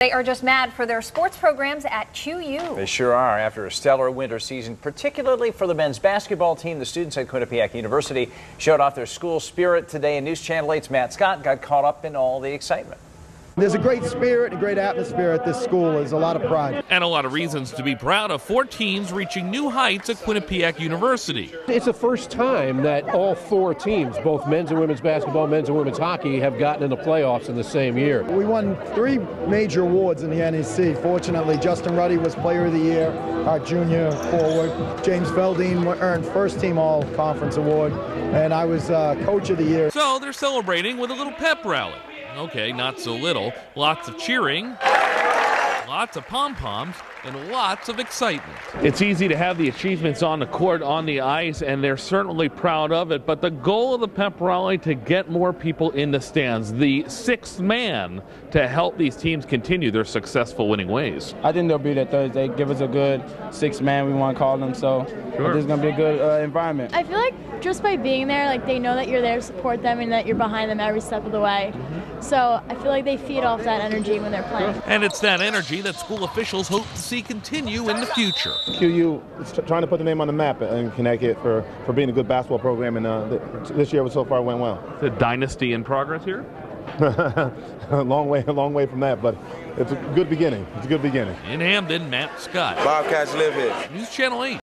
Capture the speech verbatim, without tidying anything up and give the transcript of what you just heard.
They are just mad for their sports programs at Q U. They sure are. After a stellar winter season, particularly for the men's basketball team, the students at Quinnipiac University showed off their school spirit today, and News Channel eight's Matt Scott got caught up in all the excitement. There's a great spirit and a great atmosphere at this school. There's a lot of pride. And a lot of reasons to be proud of four teams reaching new heights at Quinnipiac University. It's the first time that all four teams, both men's and women's basketball, men's and women's hockey, have gotten in the playoffs in the same year. We won three major awards in the N E C. Fortunately, Justin Ruddy was Player of the Year, our junior forward. James Feldine earned First Team All-Conference Award, and I was uh, Coach of the Year. So they're celebrating with a little pep rally. Okay, not so little. Lots of cheering, lots of pom-poms, and lots of excitement. It's easy to have the achievements on the court, on the ice, and they're certainly proud of it. But the goal of the pep rally to get more people in the stands, the sixth man to help these teams continue their successful winning ways. I think they'll be there Thursday. Give us a good sixth man, we want to call them. So sure. This is going to be a good uh, environment. I feel like just by being there, like they know that you're there to support them and that you're behind them every step of the way. Mm-hmm. So I feel like they feed off that energy when they're playing. And it's that energy that school officials hope to see continue in the future. Q U is trying to put the name on the map in Connecticut for, for being a good basketball program, and uh, this year so far went well. The dynasty in progress here? a long way, a long way from that, but it's a good beginning. It's a good beginning. In Hamden, Matt Scott. Bobcats live here. News Channel eight.